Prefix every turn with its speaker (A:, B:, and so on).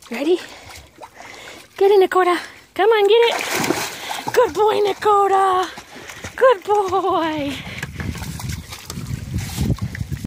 A: Ready? Get it, Nekoda. Come on, get it. Good boy, Nekoda. Good boy.